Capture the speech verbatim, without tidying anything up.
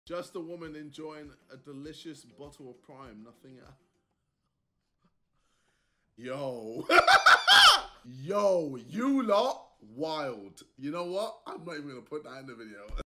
Just a woman enjoying a delicious bottle of Prime, nothing else. Yo. Yo, you lot, wild. You know what? I'm not even going to put that in the video.